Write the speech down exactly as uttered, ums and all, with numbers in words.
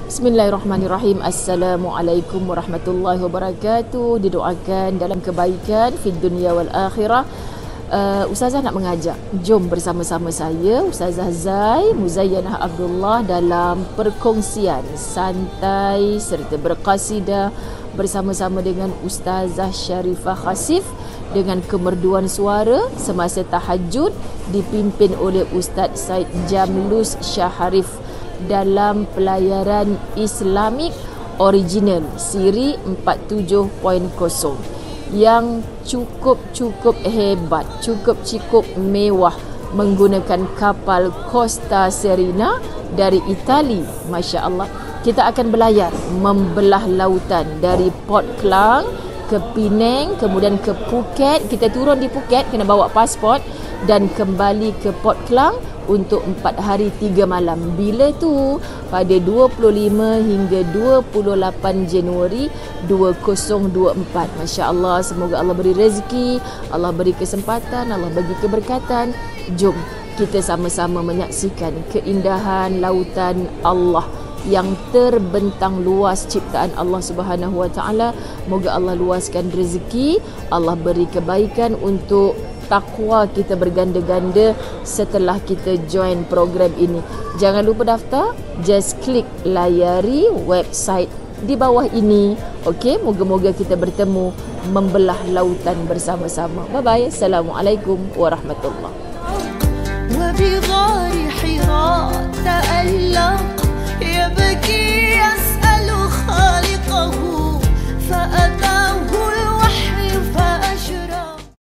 Bismillahirrahmanirrahim. Assalamualaikum warahmatullahi wabarakatuh. Didoakan dalam kebaikan fi dunia wal akhirah. Uh, Ustazah nak mengajak, jom bersama-sama saya Ustazah Zai Muzayyanah Abdullah dalam perkongsian santai serta berqasidah bersama-sama dengan Ustazah Sharifah Khasif dengan kemerduan suara semasa tahajud dipimpin oleh Ustaz Said Jamlus Syaharif dalam pelayaran Islamik original siri empat puluh tujuh titik kosong yang cukup-cukup hebat, cukup-cukup mewah menggunakan kapal Costa Serena dari Itali. Masya Allah, kita akan berlayar membelah lautan dari Port Klang ke Penang, kemudian ke Phuket. Kita turun di Phuket, kena bawa pasport, dan kembali ke Port Klang untuk empat hari tiga malam. Bila tu? Pada dua puluh lima hingga dua puluh lapan Januari dua ribu dua puluh empat. Masya Allah, semoga Allah beri rezeki, Allah beri kesempatan, Allah bagi keberkatan. Jom kita sama-sama menyaksikan keindahan lautan Allah yang terbentang luas ciptaan Allah Subhanahu Wa Taala. Moga Allah luaskan rezeki, Allah beri kebaikan untuk takwa kita berganda-ganda setelah kita join program ini. Jangan lupa daftar, just klik layari website di bawah ini. Okey, moga-moga kita bertemu membelah lautan bersama-sama. Bye bye. Assalamualaikum warahmatullahi wabarakatuh.